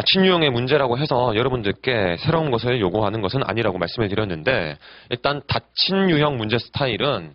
닫힌 유형의 문제라고 해서 여러분들께 새로운 것을 요구하는 것은 아니라고 말씀을 드렸는데, 일단 닫힌 유형 문제 스타일은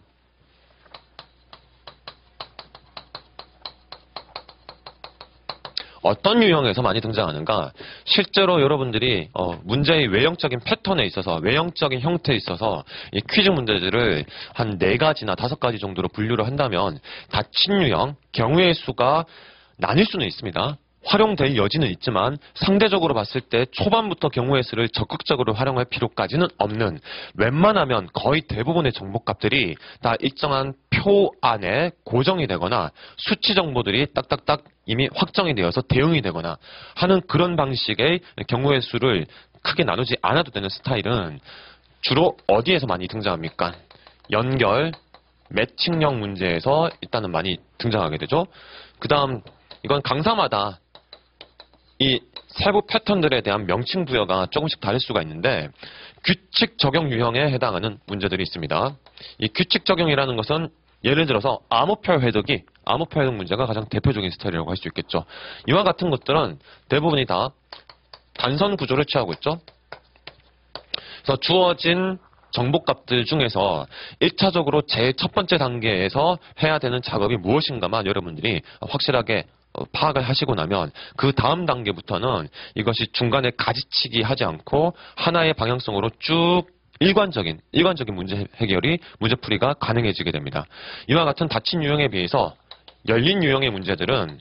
어떤 유형에서 많이 등장하는가? 실제로 여러분들이 문제의 외형적인 패턴에 있어서, 외형적인 형태에 있어서 이 퀴즈 문제들을 한 4가지나 5가지 정도로 분류를 한다면 닫힌 유형, 경우의 수가 나뉠 수는 있습니다. 활용될 여지는 있지만 상대적으로 봤을 때 초반부터 경우의 수를 적극적으로 활용할 필요까지는 없는, 웬만하면 거의 대부분의 정보값들이 다 일정한 표 안에 고정이 되거나 수치 정보들이 딱딱딱 이미 확정이 되어서 대응이 되거나 하는 그런 방식의 경우의 수를 크게 나누지 않아도 되는 스타일은 주로 어디에서 많이 등장합니까? 연결, 매칭형 문제에서 일단은 많이 등장하게 되죠. 그 다음 이건 강사마다 이 세부 패턴들에 대한 명칭 부여가 조금씩 다를 수가 있는데, 규칙 적용 유형에 해당하는 문제들이 있습니다. 이 규칙 적용이라는 것은 예를 들어서 암호표 해석 문제가 가장 대표적인 스타일이라고 할 수 있겠죠. 이와 같은 것들은 대부분이 다 단선 구조를 취하고 있죠. 그래서 주어진 정보값들 중에서 1차적으로 제일 첫 번째 단계에서 해야 되는 작업이 무엇인가만 여러분들이 확실하게 파악을 하시고 나면 그 다음 단계부터는 이것이 중간에 가지치기 하지 않고 하나의 방향성으로 쭉 일관적인 문제 해결이, 문제풀이가 가능해지게 됩니다. 이와 같은 닫힌 유형에 비해서 열린 유형의 문제들은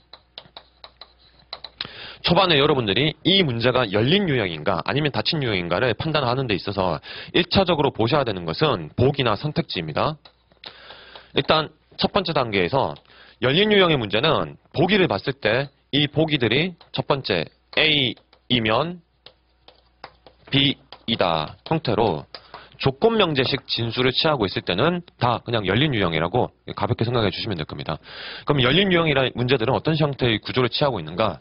초반에 여러분들이 이 문제가 열린 유형인가 아니면 닫힌 유형인가를 판단하는 데 있어서 1차적으로 보셔야 되는 것은 보기나 선택지입니다. 일단 첫 번째 단계에서 열린 유형의 문제는 보기를 봤을 때 이 보기들이 첫 번째 A이면 B이다 형태로 조건 명제식 진수를 취하고 있을 때는 다 그냥 열린 유형이라고 가볍게 생각해 주시면 될 겁니다. 그럼 열린 유형이라는 문제들은 어떤 형태의 구조를 취하고 있는가?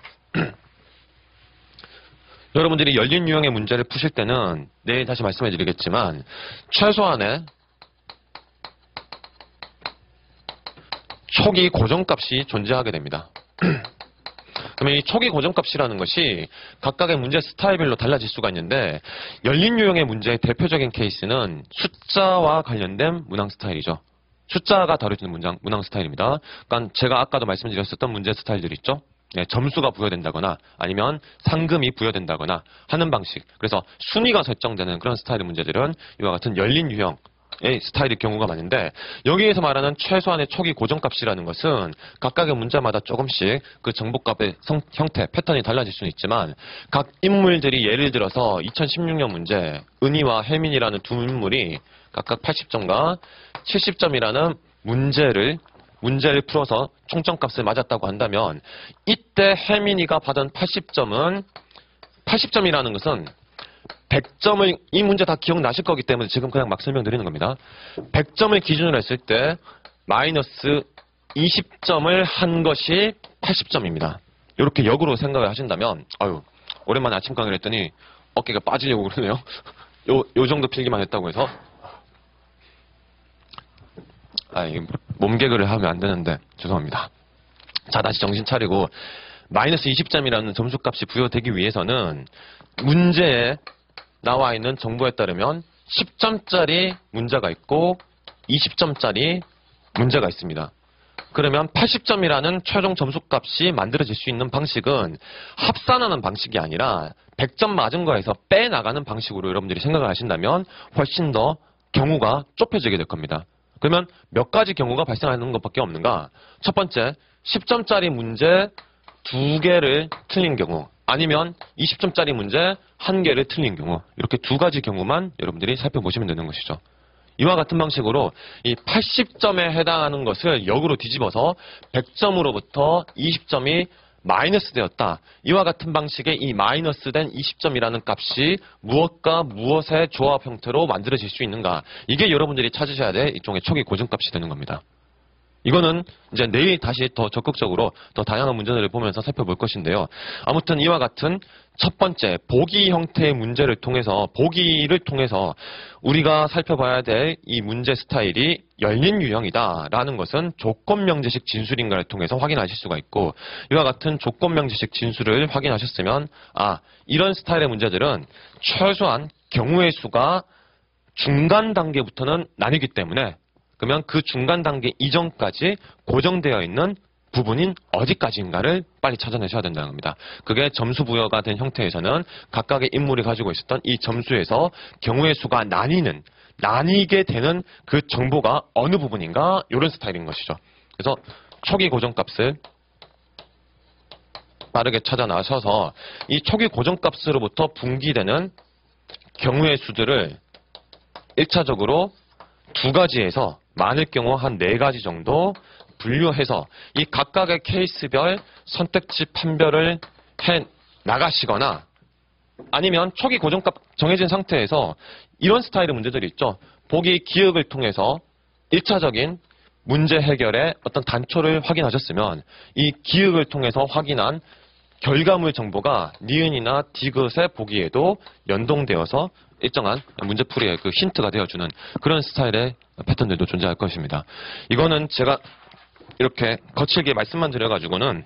여러분들이 열린 유형의 문제를 푸실 때는 내일 다시 말씀해 드리겠지만 최소한의 초기 고정값이 존재하게 됩니다. 그러면 이 초기 고정값이라는 것이 각각의 문제 스타일별로 달라질 수가 있는데, 열린 유형의 문제의 대표적인 케이스는 숫자와 관련된 문항 스타일이죠. 숫자가 다뤄지는 문항 스타일입니다. 그러니까 제가 아까도 말씀드렸었던 문제 스타일들이 있죠. 네, 점수가 부여된다거나 아니면 상금이 부여된다거나 하는 방식. 그래서 순위가 설정되는 그런 스타일의 문제들은 이와 같은 열린 유형 의 스타일의 경우가 많은데, 여기에서 말하는 최소한의 초기 고정값이라는 것은 각각의 문제마다 조금씩 그 정보값의 형태, 패턴이 달라질 수는 있지만 각 인물들이 예를 들어서 2016년 문제 은희와 혜민이라는 두 인물이 각각 80점과 70점이라는 문제를 풀어서 총점값을 맞았다고 한다면 이때 혜민이가 받은 80점이라는 것은 100점을, 이 문제 다 기억나실 거기 때문에 지금 그냥 막 설명드리는 겁니다. 100점을 기준으로 했을 때 마이너스 20점을 한 것이 80점입니다. 이렇게 역으로 생각을 하신다면, 오랜만에 아침 강의를 했더니 어깨가 빠지려고 그러네요. 요 정도 필기만 했다고 해서. 몸 개그를 하면 안 되는데 죄송합니다. 자, 다시 정신 차리고, 마이너스 20점이라는 점수값이 부여되기 위해서는 문제에 나와 있는 정보에 따르면 10점짜리 문제가 있고 20점짜리 문제가 있습니다. 그러면 80점이라는 최종 점수값이 만들어질 수 있는 방식은 합산하는 방식이 아니라 100점 맞은 거에서 빼나가는 방식으로 여러분들이 생각을 하신다면 훨씬 더 경우가 좁혀지게 될 겁니다. 그러면 몇 가지 경우가 발생하는 것밖에 없는가? 첫 번째, 10점짜리 문제 2개를 틀린 경우, 아니면 20점짜리 문제 1개를 틀린 경우, 이렇게 2가지 경우만 여러분들이 살펴보시면 되는 것이죠. 이와 같은 방식으로 이 80점에 해당하는 것을 역으로 뒤집어서 100점으로부터 20점이 마이너스 되었다. 이와 같은 방식의 이 마이너스 된 20점이라는 값이 무엇과 무엇의 조합 형태로 만들어질 수 있는가. 이게 여러분들이 찾으셔야 될 일종의 초기 고정값이 되는 겁니다. 이거는 이제 내일 다시 더 적극적으로 더 다양한 문제들을 보면서 살펴볼 것인데요. 아무튼 이와 같은 첫 번째 보기 형태의 문제를 통해서 보기를 통해서 우리가 살펴봐야 될 이 문제 스타일이 열린 유형이다라는 것은 조건명제식 진술인가를 통해서 확인하실 수가 있고, 이와 같은 조건명제식 진술을 확인하셨으면 이런 스타일의 문제들은 최소한 경우의 수가 중간 단계부터는 나뉘기 때문에, 그러면 그 중간 단계 이전까지 고정되어 있는 부분인 어디까지인가를 빨리 찾아내셔야 된다는 겁니다. 그게 점수 부여가 된 형태에서는 각각의 인물이 가지고 있었던 이 점수에서 경우의 수가 나뉘게 되는 그 정보가 어느 부분인가, 이런 스타일인 것이죠. 그래서 초기 고정값을 빠르게 찾아 나셔서 이 초기 고정값으로부터 분기되는 경우의 수들을 1차적으로 두 가지에서 많을 경우 한 4가지 정도 분류해서 이 각각의 케이스별 선택지 판별을 해 나가시거나, 아니면 초기 고정값 정해진 상태에서 이런 스타일의 문제들이 있죠. 보기 기억을 통해서 1차적인 문제 해결의 어떤 단초를 확인하셨으면 이 기억을 통해서 확인한 결과물 정보가 니은이나 디귿의 보기에도 연동되어서 일정한 문제풀이의 그 힌트가 되어주는 그런 스타일의 패턴들도 존재할 것입니다. 이거는 제가 이렇게 거칠게 말씀만 드려가지고는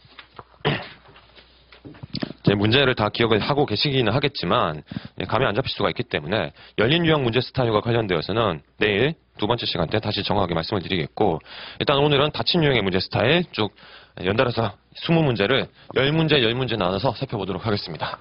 제 문제를 다 기억을 하고 계시기는 하겠지만 감이 안 잡힐 수가 있기 때문에 열린 유형 문제 스타일과 관련되어서는 내일 두 번째 시간 때 다시 정확하게 말씀을 드리겠고, 일단 오늘은 닫힌 유형의 문제 스타일 쭉 연달아서 20문제를 10문제 나눠서 살펴보도록 하겠습니다.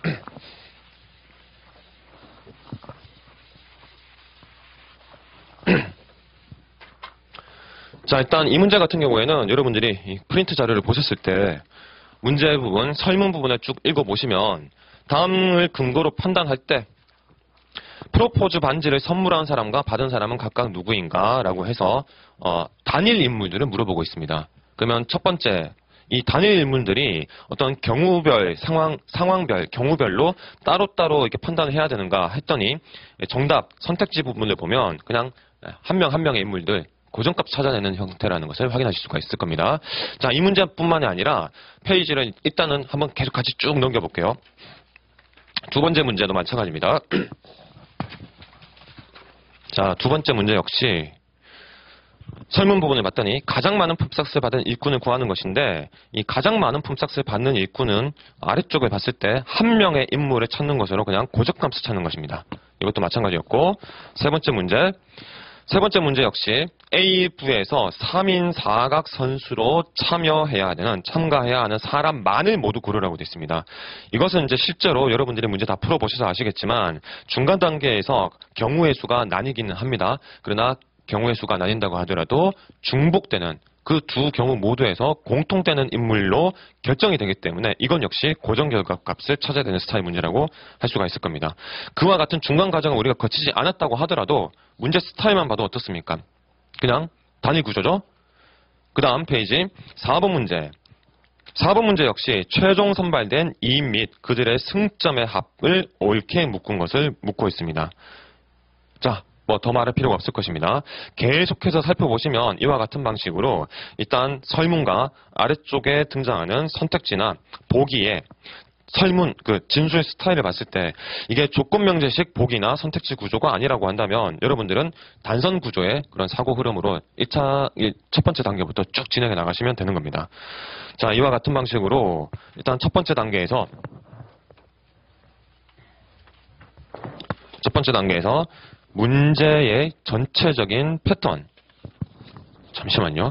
자, 일단 이 문제 같은 경우에는 여러분들이 이 프린트 자료를 보셨을 때 문제 부분, 설문 부분을 쭉 읽어보시면 다음을 근거로 판단할 때 프로포즈 반지를 선물한 사람과 받은 사람은 각각 누구인가 라고 해서 단일 인물들을 물어보고 있습니다. 그러면 첫 번째, 이 단일 인물들이 어떤 경우별, 상황별, 경우별로 따로따로 이렇게 판단을 해야 되는가 했더니 정답, 선택지 부분을 보면 그냥 한 명 한 명의 인물들 고정값 찾아내는 형태라는 것을 확인하실 수가 있을 겁니다. 자, 이 문제뿐만이 아니라 페이지를 일단은 한번 계속 같이 쭉 넘겨볼게요. 두 번째 문제도 마찬가지입니다. 자, 두 번째 문제 역시 설문 부분을 봤더니 가장 많은 품삯을 받은 일꾼을 구하는 것인데, 이 가장 많은 품삯을 받는 일꾼은 아래쪽을 봤을 때 한 명의 인물을 찾는 것으로 그냥 고정값을 찾는 것입니다. 이것도 마찬가지였고, 세 번째 문제 역시 A부에서 3인 4각 선수로 참가해야 하는 사람만을 모두 고르라고 되어 있습니다. 이것은 이제 실제로 여러분들이 문제 다 풀어보셔서 아시겠지만 중간 단계에서 경우의 수가 나뉘기는 합니다. 그러나 경우의 수가 나뉜다고 하더라도 중복되는 그 두 경우 모두에서 공통되는 인물로 결정이 되기 때문에 이건 역시 고정 결과값을 찾아야 되는 스타일 문제라고 할 수가 있을 겁니다. 그와 같은 중간 과정을 우리가 거치지 않았다고 하더라도 문제 스타일만 봐도 어떻습니까? 그냥 단일 구조죠. 그 다음 페이지 4번 문제. 4번 문제 역시 최종 선발된 2인 및 그들의 승점의 합을 옳게 묶은 것을 묻고 있습니다. 자, 뭐 더 말할 필요가 없을 것입니다. 계속해서 살펴보시면 이와 같은 방식으로 일단 설문과 아래쪽에 등장하는 선택지나 보기에 설문, 그 진술 스타일을 봤을 때 이게 조건명제식 보기나 선택지 구조가 아니라고 한다면 여러분들은 단선 구조의 그런 사고 흐름으로 첫 번째 단계부터 쭉 진행해 나가시면 되는 겁니다. 자, 이와 같은 방식으로 일단 첫 번째 단계에서 문제의 전체적인 패턴. 잠시만요.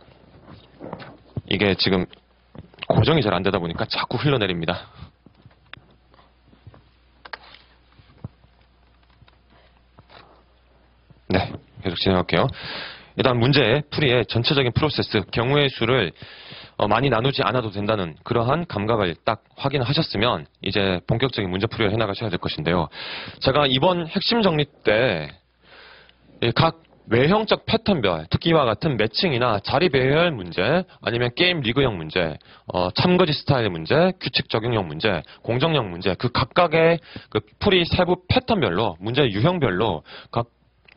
이게 지금 고정이 잘 안 되다 보니까 자꾸 흘러내립니다. 네, 계속 진행할게요. 일단 문제의 풀이의 전체적인 프로세스, 경우의 수를 많이 나누지 않아도 된다는 그러한 감각을 딱 확인하셨으면 이제 본격적인 문제 풀이를 해나가셔야 될 것인데요. 제가 이번 핵심 정리 때 각 외형적 패턴별, 특히 이와 같은 매칭이나 자리 배열 문제, 아니면 게임 리그형 문제, 참거지 스타일 문제, 규칙 적용형 문제, 공정형 문제, 그 각각의 그 풀이 세부 패턴별로, 문제 유형별로 각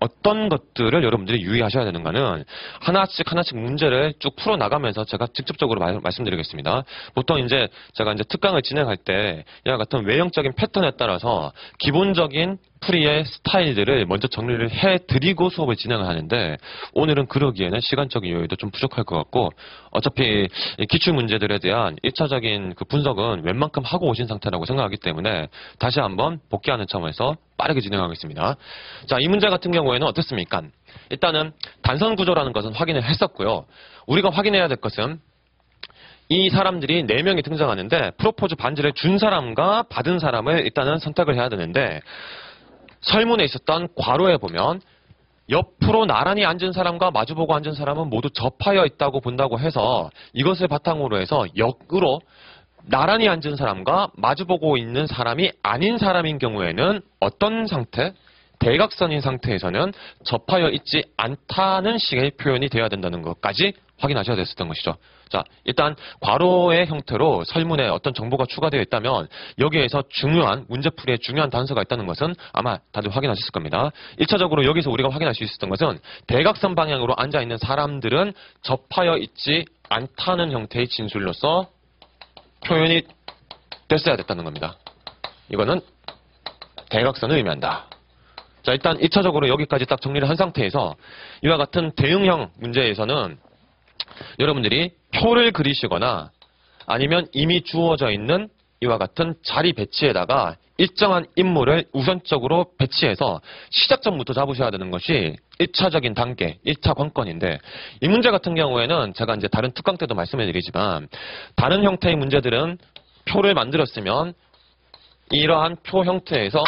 어떤 것들을 여러분들이 유의하셔야 되는가는 하나씩 문제를 쭉 풀어나가면서 제가 직접적으로 말씀드리겠습니다. 보통 이제 제가 이제 특강을 진행할 때 이와 같은 외형적인 패턴에 따라서 기본적인 풀이의 스타일들을 먼저 정리를 해드리고 수업을 진행을 하는데 오늘은 그러기에는 시간적인 여유도 좀 부족할 것 같고 어차피 기출 문제들에 대한 1차적인 그 분석은 웬만큼 하고 오신 상태라고 생각하기 때문에 다시 한번 복귀하는 차원에서 빠르게 진행하겠습니다. 자, 이 문제 같은 경우에는 어떻습니까? 일단은 단선 구조라는 것은 확인을 했었고요. 우리가 확인해야 될 것은 이 사람들이 4명이 등장하는데 프로포즈 반지를 준 사람과 받은 사람을 일단은 선택을 해야 되는데 설문에 있었던 괄호에 보면 옆으로 나란히 앉은 사람과 마주보고 앉은 사람은 모두 접하여 있다고 본다고 해서 이것을 바탕으로 해서 역으로 나란히 앉은 사람과 마주보고 있는 사람이 아닌 사람인 경우에는 어떤 상태? 대각선인 상태에서는 접하여 있지 않다는 식의 표현이 되어야 된다는 것까지 확인하셔야 됐었던 것이죠. 자, 일단 괄호의 형태로 설문에 어떤 정보가 추가되어 있다면 여기에서 중요한 문제풀이에 중요한 단서가 있다는 것은 아마 다들 확인하셨을 겁니다. 1차적으로 여기서 우리가 확인할 수 있었던 것은 대각선 방향으로 앉아있는 사람들은 접하여 있지 않다는 형태의 진술로서 표현이 됐어야 됐다는 겁니다. 이거는 대각선을 의미한다. 자, 일단 1차적으로 여기까지 딱 정리를 한 상태에서 이와 같은 대응형 문제에서는 여러분들이 표를 그리시거나 아니면 이미 주어져 있는 이와 같은 자리 배치에다가 일정한 인물을 우선적으로 배치해서 시작점부터 잡으셔야 되는 것이 1차적인 단계, 1차 관건인데 이 문제 같은 경우에는 제가 이제 다른 특강 때도 말씀해 드리지만 다른 형태의 문제들은 표를 만들었으면 이러한 표 형태에서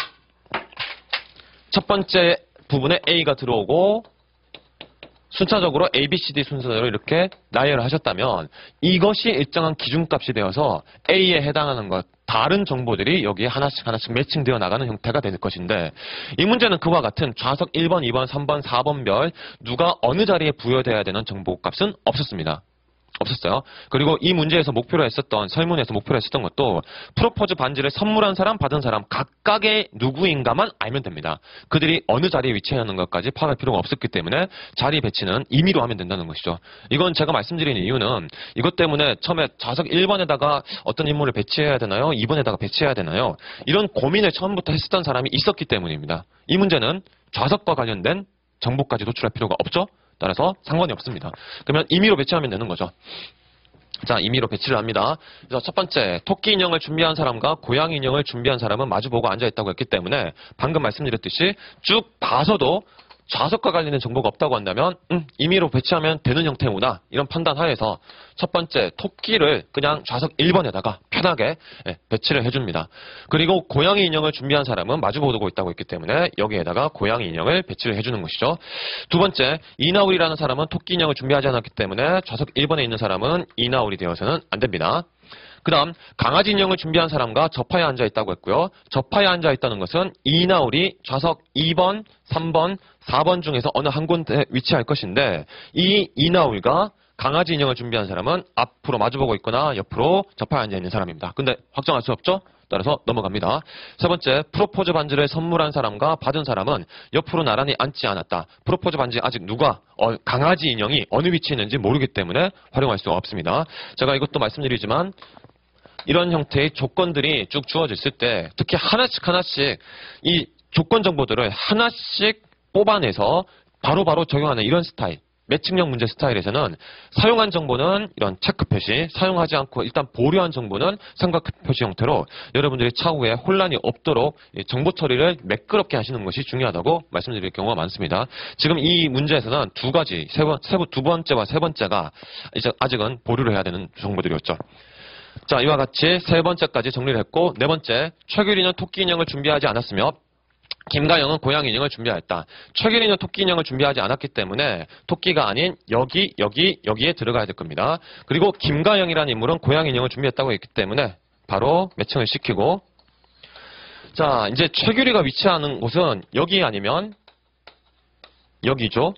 첫 번째 부분에 A가 들어오고 순차적으로 A, B, C, D 순서대로 이렇게 나열을 하셨다면 이것이 일정한 기준값이 되어서 A에 해당하는 것, 다른 정보들이 여기에 하나씩 매칭되어 나가는 형태가 될 것인데 이 문제는 그와 같은 좌석 1번, 2번, 3번, 4번별 누가 어느 자리에 부여돼야 되는 정보값은 없었습니다. 없었어요. 그리고 이 문제에서 목표로 했었던 설문에서 목표로 했었던 것도 프로포즈 반지를 선물한 사람, 받은 사람 각각의 누구인가만 알면 됩니다. 그들이 어느 자리에 위치하는 것까지 파악할 필요가 없었기 때문에 자리 배치는 임의로 하면 된다는 것이죠. 이건 제가 말씀드리는 이유는 이것 때문에 처음에 좌석 1번에다가 어떤 인물을 배치해야 되나요? 2번에다가 배치해야 되나요? 이런 고민을 처음부터 했었던 사람이 있었기 때문입니다. 이 문제는 좌석과 관련된 정보까지 도출할 필요가 없죠. 따라서 상관이 없습니다. 그러면 임의로 배치하면 되는 거죠. 자, 임의로 배치를 합니다. 그래서 첫 번째, 토끼 인형을 준비한 사람과 고양이 인형을 준비한 사람은 마주보고 앉아있다고 했기 때문에 방금 말씀드렸듯이 쭉 봐서도 좌석과 관련된 정보가 없다고 한다면 임의로 배치하면 되는 형태구나 이런 판단하에서 첫 번째 토끼를 그냥 좌석 1번에다가 편하게 배치를 해줍니다. 그리고 고양이 인형을 준비한 사람은 마주보고 있다고 했기 때문에 여기에다가 고양이 인형을 배치를 해주는 것이죠. 두 번째, 이나울이라는 사람은 토끼 인형을 준비하지 않았기 때문에 좌석 1번에 있는 사람은 이나울이 되어서는 안 됩니다. 그 다음 강아지 인형을 준비한 사람과 접하에 앉아있다고 했고요. 접하에 앉아있다는 것은 이나울이 좌석 2번, 3번, 4번 중에서 어느 한 군데 위치할 것인데 이 이나울과 강아지 인형을 준비한 사람은 앞으로 마주보고 있거나 옆으로 접하에 앉아있는 사람입니다. 근데 확정할 수 없죠? 따라서 넘어갑니다. 세 번째, 프로포즈 반지를 선물한 사람과 받은 사람은 옆으로 나란히 앉지 않았다. 프로포즈 반지 아직 누가 강아지 인형이 어느 위치에 있는지 모르기 때문에 활용할 수가 없습니다. 제가 이것도 말씀드리지만 이런 형태의 조건들이 쭉 주어져 있을 때 특히 하나씩 이 조건 정보들을 하나씩 뽑아내서 바로바로 적용하는 이런 스타일, 매칭형 문제 스타일에서는 사용한 정보는 이런 체크 표시, 사용하지 않고 일단 보류한 정보는 삼각 표시 형태로 여러분들이 차후에 혼란이 없도록 정보 처리를 매끄럽게 하시는 것이 중요하다고 말씀드릴 경우가 많습니다. 지금 이 문제에서는 두 가지, 두 번째와 세 번째가 이제 아직은 보류를 해야 되는 정보들이었죠. 자, 이와 같이 세 번째까지 정리를 했고 네 번째, 최규리는 토끼 인형을 준비하지 않았으며 김가영은 고양이 인형을 준비하였다. 최규리는 토끼 인형을 준비하지 않았기 때문에 토끼가 아닌 여기에 들어가야 될 겁니다. 그리고 김가영이라는 인물은 고양이 인형을 준비했다고 했기 때문에 바로 매칭을 시키고 자, 이제 최규리가 위치하는 곳은 여기 아니면 여기죠.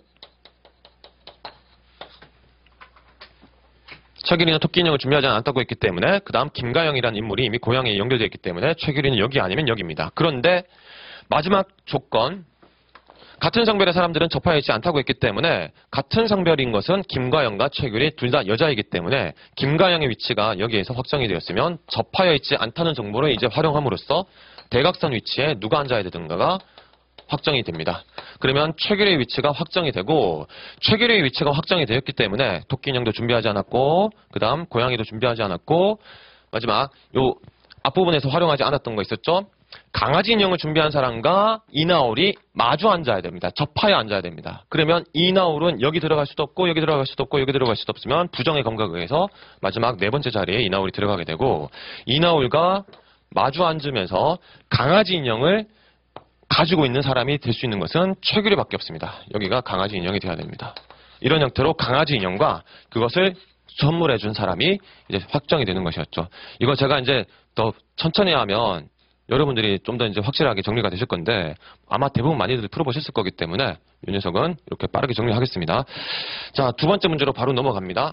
최규리는 토끼 인형을 준비하지 않았다고 했기 때문에 그 다음 김가영이라는 인물이 이미 고양이에 연결되어 있기 때문에 최규리는 여기 아니면 여기입니다. 그런데 마지막 조건, 같은 성별의 사람들은 접하여 있지 않다고 했기 때문에 같은 성별인 것은 김가영과 최규리 둘 다 여자이기 때문에 김가영의 위치가 여기에서 확정이 되었으면 접하여 있지 않다는 정보를 이제 활용함으로써 대각선 위치에 누가 앉아야 되든가가 확정이 됩니다. 그러면 최규리의 위치가 확정이 되고 최규리의 위치가 확정이 되었기 때문에 토끼 인형도 준비하지 않았고 그 다음 고양이도 준비하지 않았고 마지막 요 앞부분에서 활용하지 않았던 거 있었죠? 강아지 인형을 준비한 사람과 이나올이 마주 앉아야 됩니다. 접하여 앉아야 됩니다. 그러면 이나올은 여기 들어갈 수도 없고 여기 들어갈 수도 없고 여기 들어갈 수도 없으면 부정의 감각에 의해서 마지막 네 번째 자리에 이나올이 들어가게 되고 이나올과 마주 앉으면서 강아지 인형을 가지고 있는 사람이 될 수 있는 것은 최규리밖에 없습니다. 여기가 강아지 인형이 되어야 됩니다. 이런 형태로 강아지 인형과 그것을 선물해준 사람이 이제 확정이 되는 것이었죠. 이거 제가 이제 더 천천히 하면 여러분들이 좀 더 이제 확실하게 정리가 되실 건데 아마 대부분 많이들 풀어보셨을 거기 때문에 이 녀석은 이렇게 빠르게 정리하겠습니다. 자, 두 번째 문제로 바로 넘어갑니다.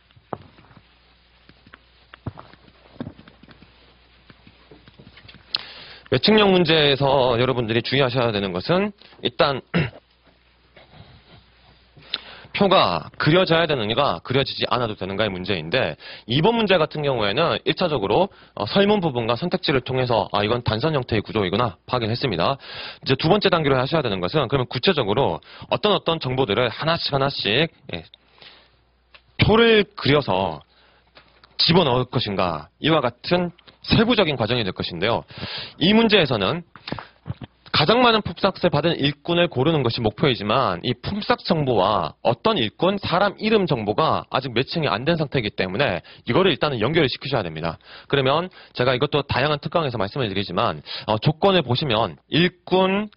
매칭형 문제에서 여러분들이 주의하셔야 되는 것은 일단 표가 그려져야 되는가 그려지지 않아도 되는가의 문제인데 이번 문제 같은 경우에는 1차적으로 설문 부분과 선택지를 통해서 이건 단선 형태의 구조이구나 확인했습니다. 이제 두 번째 단계로 하셔야 되는 것은 그러면 구체적으로 어떤 정보들을 하나씩 표를 그려서 집어넣을 것인가 이와 같은 세부적인 과정이 될 것인데요. 이 문제에서는 가장 많은 품삯을 받은 일꾼을 고르는 것이 목표이지만 이 품삯 정보와 어떤 일꾼, 사람 이름 정보가 아직 매칭이 안 된 상태이기 때문에 이거를 일단은 연결을 시키셔야 됩니다. 그러면 제가 이것도 다양한 특강에서 말씀을 드리지만 조건을 보시면 일꾼의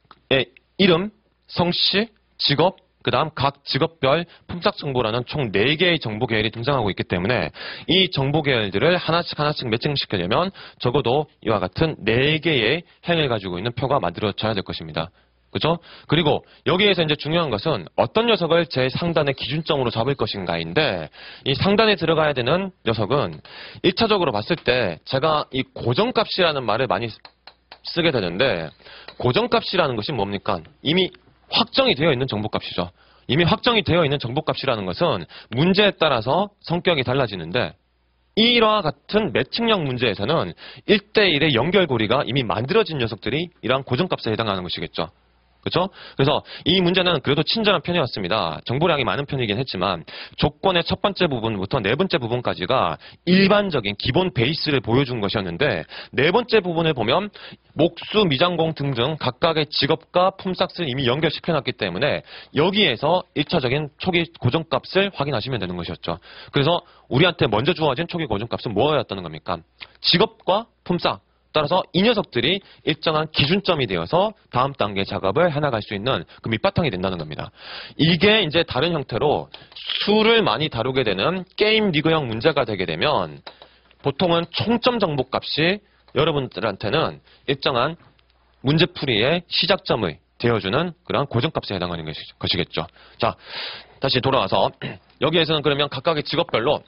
이름, 성씨, 직업, 그 다음 각 직업별 품삯 정보라는 총 4개의 정보 계열이 등장하고 있기 때문에 이 정보 계열들을 하나씩 매칭시키려면 적어도 이와 같은 4개의 행을 가지고 있는 표가 만들어져야 될 것입니다. 그죠? 그리고 여기에서 이제 중요한 것은 어떤 녀석을 제 상단의 기준점으로 잡을 것인가인데 이 상단에 들어가야 되는 녀석은 1차적으로 봤을 때 제가 이 고정값이라는 말을 많이 쓰게 되는데 고정값이라는 것이 뭡니까? 이미 확정이 되어 있는 정보값이죠. 이미 확정이 되어 있는 정보값이라는 것은 문제에 따라서 성격이 달라지는데 이와 같은 매칭형 문제에서는 1대1의 연결고리가 이미 만들어진 녀석들이 이러한 고정값에 해당하는 것이겠죠. 그렇죠? 그래서 이 문제는 그래도 친절한 편이었습니다. 정보량이 많은 편이긴 했지만 조건의 첫 번째 부분부터 네 번째 부분까지가 일반적인 기본 베이스를 보여준 것이었는데 네 번째 부분을 보면 목수, 미장공 등등 각각의 직업과 품삯을 이미 연결시켜놨기 때문에 여기에서 1차적인 초기 고정값을 확인하시면 되는 것이었죠. 그래서 우리한테 먼저 주어진 초기 고정값은 뭐였다는 겁니까? 직업과 품삯. 따라서 이 녀석들이 일정한 기준점이 되어서 다음 단계 작업을 해나갈 수 있는 그 밑바탕이 된다는 겁니다. 이게 이제 다른 형태로 수를 많이 다루게 되는 게임 리그형 문제가 되게 되면 보통은 총점 정보값이 여러분들한테는 일정한 문제풀이의 시작점을 되어주는 그런 고정값에 해당하는 것이겠죠. 자, 다시 돌아와서 여기에서는 그러면 각각의 직업별로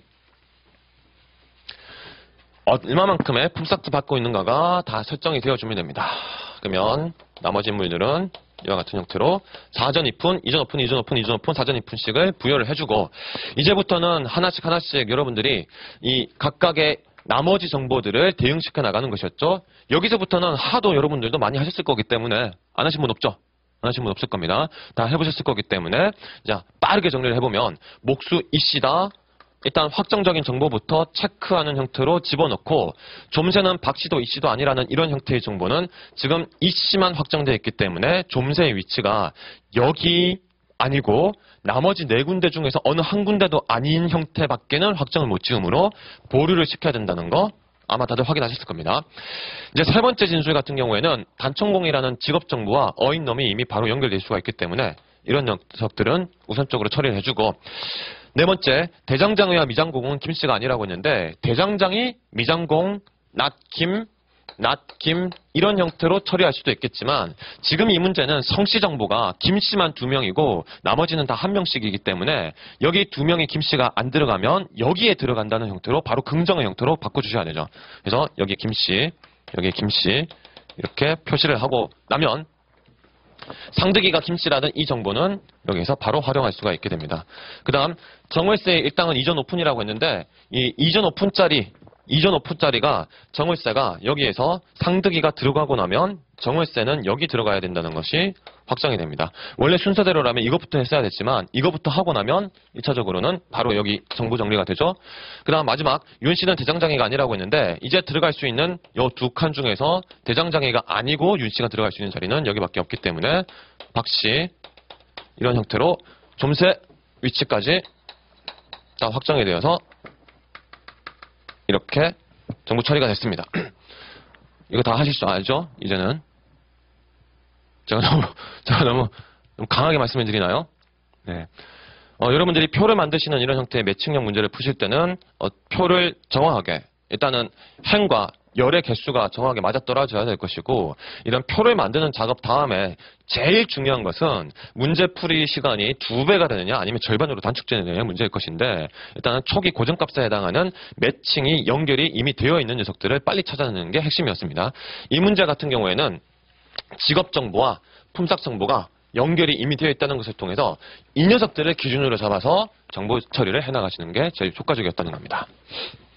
얼마만큼의 품삯을 받고 있는가가 다 설정이 되어주면 됩니다. 그러면 나머지 인물들은 이와 같은 형태로 사전 이푼, 이전 오픈, 이전 오픈, 이전 오픈, 사전 이푼씩을 부여를 해주고 이제부터는 하나씩 여러분들이 이 각각의 나머지 정보들을 대응시켜 나가는 것이었죠. 여기서부터는 하도 여러분들도 많이 하셨을 거기 때문에 안 하신 분 없죠? 안 하신 분 없을 겁니다. 다 해보셨을 거기 때문에 자 빠르게 정리를 해보면 목수 이씨다. 일단 확정적인 정보부터 체크하는 형태로 집어넣고 좀새는 박씨도 이씨도 아니라는 이런 형태의 정보는 지금 이씨만 확정되어 있기 때문에 좀새의 위치가 여기 아니고 나머지 네 군데 중에서 어느 한 군데도 아닌 형태밖에는 확정을 못 지으므로 보류를 시켜야 된다는 거 아마 다들 확인하셨을 겁니다. 이제 세 번째 진술 같은 경우에는 단청공이라는 직업 정보와 어인놈이 이미 바로 연결될 수가 있기 때문에 이런 녀석들은 우선적으로 처리를 해주고 네 번째, 대장장이와 미장공은 김씨가 아니라고 했는데 대장장이, 미장공, 낫김 이런 형태로 처리할 수도 있겠지만 지금 이 문제는 성씨 정보가 김씨만 2명이고 나머지는 다 1명씩이기 때문에 여기 2명의 김씨가 안 들어가면 여기에 들어간다는 형태로 바로 긍정의 형태로 바꿔주셔야 되죠. 그래서 여기 김씨, 여기 김씨 이렇게 표시를 하고 나면 상득이가 김씨라는 이 정보는 여기에서 바로 활용할 수가 있게 됩니다. 그 다음 정월세의 일당은 이전 오픈이라고 했는데 이 이전 오픈짜리가 정월세가 여기에서 상득이가 들어가고 나면 정월세는 여기 들어가야 된다는 것이 확정이 됩니다. 원래 순서대로라면 이것부터 했어야 됐지만 이것부터 하고 나면 1차적으로는 바로 여기 정보 정리가 되죠. 그 다음 마지막 윤 씨는 대장장이가 아니라고 했는데 이제 들어갈 수 있는 이 두 칸 중에서 대장장이가 아니고 윤 씨가 들어갈 수 있는 자리는 여기밖에 없기 때문에 박 씨 이런 형태로 점세 위치까지 다 확정이 되어서 이렇게 정보 처리가 됐습니다. 이거 다 하실 줄 알죠? 이제는 제가 너무 강하게 말씀을 드리나요? 네. 여러분들이 표를 만드시는 이런 형태의 매칭형 문제를 푸실 때는 표를 정확하게 일단은 행과 열의 개수가 정확하게 맞아떨어져야 될 것이고 이런 표를 만드는 작업 다음에 제일 중요한 것은 문제풀이 시간이 2배가 되느냐 아니면 절반으로 단축되느냐의 문제일 것인데 일단은 초기 고정값에 해당하는 매칭이 연결이 이미 되어 있는 녀석들을 빨리 찾아내는 게 핵심이었습니다. 이 문제 같은 경우에는 직업 정보와 품삯 정보가 연결이 이미 되어 있다는 것을 통해서 이 녀석들을 기준으로 잡아서 정보 처리를 해나가시는 게 제일 효과적이었다는 겁니다.